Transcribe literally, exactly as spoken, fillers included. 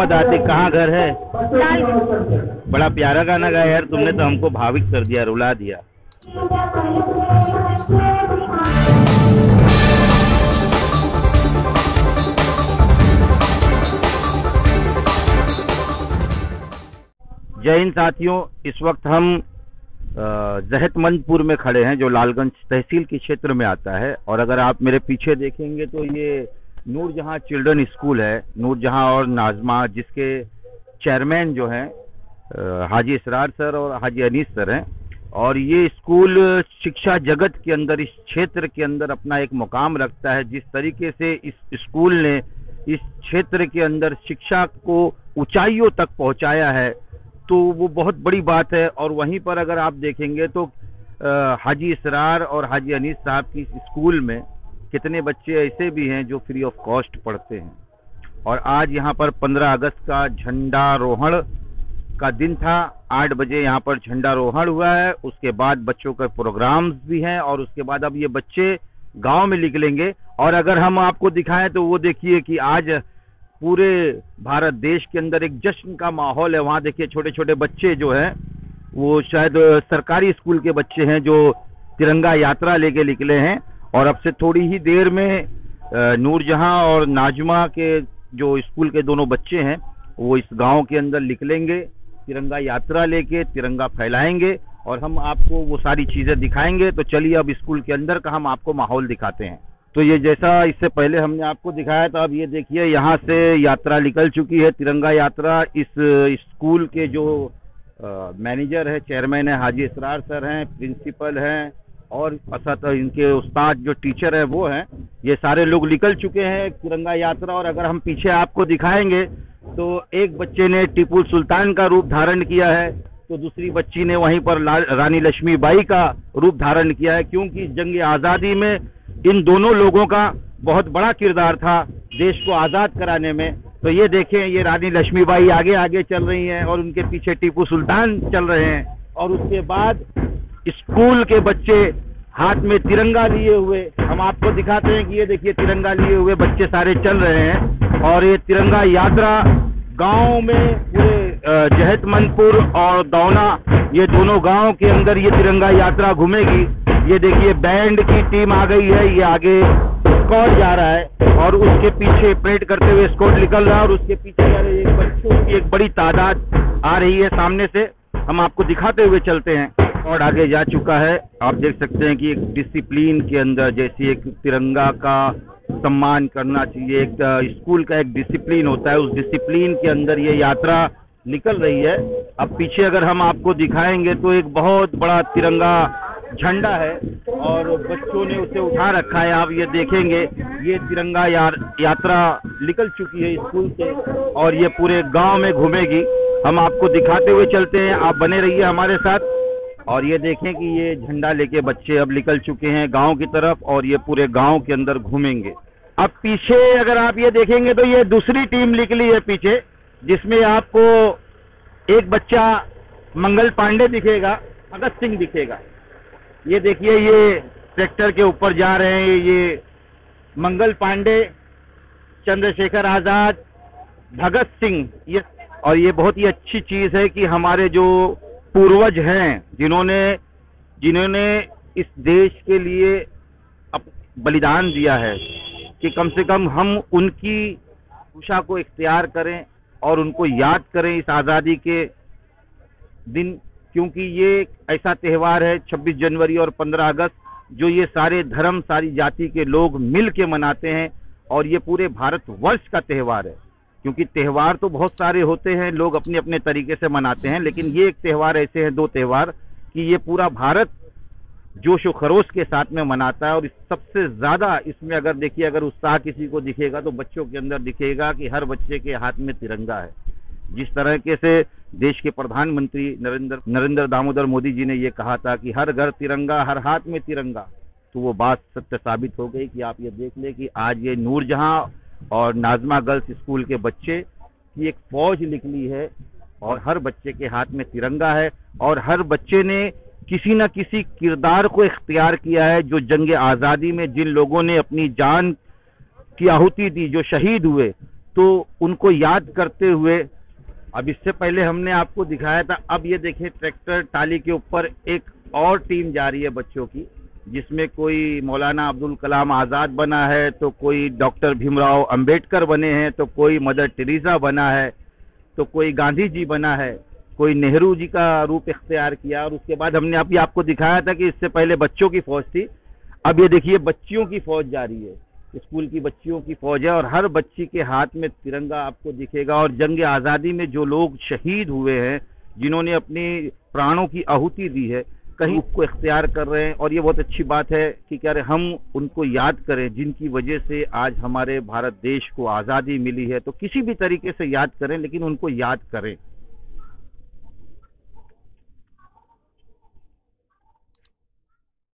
मोहम्मद आतिक, कहाँ घर है? लाल। बड़ा प्यारा गाना गाया यार तुमने, तो हमको भाविक कर दिया, रुला दिया। जय हिंद साथियों, इस वक्त हम जहतमंदपुर में खड़े हैं जो लालगंज तहसील के क्षेत्र में आता है। और अगर आप मेरे पीछे देखेंगे तो ये नूरजहां चिल्ड्रन स्कूल है। नूरजहां और नाजमा, जिसके चेयरमैन जो हैं हाजी इसरार सर और हाजी अनीस सर हैं। और ये स्कूल शिक्षा जगत के अंदर, इस क्षेत्र के अंदर अपना एक मुकाम रखता है। जिस तरीके से इस स्कूल ने इस क्षेत्र के अंदर शिक्षा को ऊंचाइयों तक पहुंचाया है तो वो बहुत बड़ी बात है। और वहीं पर अगर आप देखेंगे तो हाजी इसरार और हाजी अनीस साहब की स्कूल में कितने बच्चे ऐसे भी हैं जो फ्री ऑफ कॉस्ट पढ़ते हैं। और आज यहाँ पर पंद्रह अगस्त का झंडारोहण का दिन था। आठ बजे यहाँ पर झंडारोहण हुआ है। उसके बाद बच्चों के प्रोग्राम्स भी हैं और उसके बाद अब ये बच्चे गांव में निकलेंगे। और अगर हम आपको दिखाएं तो वो देखिए कि आज पूरे भारत देश के अंदर एक जश्न का माहौल है। वहाँ देखिए छोटे छोटे बच्चे जो हैं वो शायद सरकारी स्कूल के बच्चे हैं जो तिरंगा यात्रा लेके निकले हैं। और अब से थोड़ी ही देर में नूरजहां और नाजमा के जो स्कूल के दोनों बच्चे हैं वो इस गांव के अंदर निकलेंगे, तिरंगा यात्रा लेके तिरंगा फैलाएंगे और हम आपको वो सारी चीज़ें दिखाएंगे। तो चलिए अब स्कूल के अंदर का हम आपको माहौल दिखाते हैं। तो ये जैसा इससे पहले हमने आपको दिखाया था, अब ये देखिए यहाँ से यात्रा निकल चुकी है, तिरंगा यात्रा। इस स्कूल के जो मैनेजर है, चेयरमैन है, हाजी इसरार सर हैं, प्रिंसिपल हैं और असत इनके उस्ताद जो टीचर है वो हैं, ये सारे लोग निकल चुके हैं तिरंगा यात्रा। और अगर हम पीछे आपको दिखाएंगे तो एक बच्चे ने टीपू सुल्तान का रूप धारण किया है तो दूसरी बच्ची ने वहीं पर रानी लक्ष्मीबाई का रूप धारण किया है, क्योंकि जंग आज़ादी में इन दोनों लोगों का बहुत बड़ा किरदार था देश को आज़ाद कराने में। तो ये देखें, ये रानी लक्ष्मीबाई आगे आगे चल रही हैं और उनके पीछे टीपू सुल्तान चल रहे हैं। और उसके बाद स्कूल के बच्चे हाथ में तिरंगा लिए हुए, हम आपको दिखाते हैं कि ये देखिए तिरंगा लिए हुए बच्चे सारे चल रहे हैं। और ये तिरंगा यात्रा गांव में पूरे जहतमंदपुर और दौना, ये दोनों गांव के अंदर ये तिरंगा यात्रा घूमेगी। ये देखिए बैंड की टीम आ गई है, ये आगे स्कॉट जा रहा है और उसके पीछे परेड करते हुए स्कॉट निकल रहा है और उसके पीछे एक बच्चों की एक बड़ी तादाद आ रही है सामने से। हम आपको दिखाते हुए चलते हैं। और आगे जा चुका है, आप देख सकते हैं कि एक डिसिप्लिन के अंदर, जैसे एक तिरंगा का सम्मान करना चाहिए, एक स्कूल का एक डिसिप्लिन होता है, उस डिसिप्लिन के अंदर ये यात्रा निकल रही है। अब पीछे अगर हम आपको दिखाएंगे तो एक बहुत बड़ा तिरंगा झंडा है और बच्चों ने उसे उठा रखा है। आप ये देखेंगे, ये तिरंगा या, यात्रा निकल चुकी है स्कूल से और ये पूरे गांव में घूमेगी। हम आपको दिखाते हुए चलते हैं, आप बने रहिए हमारे साथ। और ये देखें कि ये झंडा लेके बच्चे अब निकल चुके हैं गांव की तरफ और ये पूरे गांव के अंदर घूमेंगे। अब पीछे अगर आप ये देखेंगे तो ये दूसरी टीम निकली है पीछे, जिसमें आपको एक बच्चा मंगल पांडे दिखेगा, भगत सिंह दिखेगा। ये देखिए, ये ट्रैक्टर के ऊपर जा रहे हैं, ये मंगल पांडे, चंद्रशेखर आजाद, भगत सिंह। ये और ये बहुत ही अच्छी चीज है कि हमारे जो पूर्वज हैं, जिन्होंने जिन्होंने इस देश के लिए बलिदान दिया है, कि कम से कम हम उनकी उषा को इख्तियार करें और उनको याद करें इस आज़ादी के दिन। क्योंकि ये ऐसा त्यौहार है छब्बीस जनवरी और पंद्रह अगस्त, जो ये सारे धर्म, सारी जाति के लोग मिल के मनाते हैं और ये पूरे भारत वर्ष का त्यौहार है। क्योंकि त्यौहार तो बहुत सारे होते हैं, लोग अपने अपने तरीके से मनाते हैं, लेकिन ये एक त्यौहार ऐसे हैं, दो त्यौहार, कि ये पूरा भारत जोश व खरोश के साथ में मनाता है। और सबसे ज्यादा इसमें अगर देखिए, अगर उत्साह किसी को दिखेगा तो बच्चों के अंदर दिखेगा कि हर बच्चे के हाथ में तिरंगा है। जिस तरह से देश के प्रधानमंत्री नरेंद्र नरेंद्र दामोदर मोदी जी ने ये कहा था कि हर घर तिरंगा, हर हाथ में तिरंगा, तो वो बात सत्य साबित हो गई। कि आप ये देख लें कि आज ये नूरजहां और नाजमा गर्ल्स स्कूल के बच्चे की एक फौज निकली है और हर बच्चे के हाथ में तिरंगा है और हर बच्चे ने किसी न किसी किरदार को इख्तियार किया है, जो जंग आज़ादी में जिन लोगों ने अपनी जान की आहुति दी, जो शहीद हुए, तो उनको याद करते हुए, अब इससे पहले हमने आपको दिखाया था, अब ये देखिए ट्रैक्टर टाली के ऊपर एक और टीम जा रही है बच्चों की, जिसमें कोई मौलाना अब्दुल कलाम आज़ाद बना है, तो कोई डॉक्टर भीमराव अंबेडकर बने हैं, तो कोई मदर टेरेसा बना है, तो कोई गांधी जी बना है, कोई नेहरू जी का रूप इख्तियार किया। और उसके बाद हमने अभी आपको दिखाया था कि इससे पहले बच्चों की फौज थी, अब ये देखिए बच्चियों की फौज जा रही है, स्कूल की बच्चियों की फौज है, और हर बच्ची के हाथ में तिरंगा आपको दिखेगा। और जंग आज़ादी में जो लोग शहीद हुए हैं, जिन्होंने अपनी प्राणों की आहुति दी है, कहीं को इख्तियार कर रहे हैं। और ये बहुत अच्छी बात है कि क्या हम उनको याद करें, जिनकी वजह से आज हमारे भारत देश को आज़ादी मिली है। तो किसी भी तरीके से याद करें, लेकिन उनको याद करें।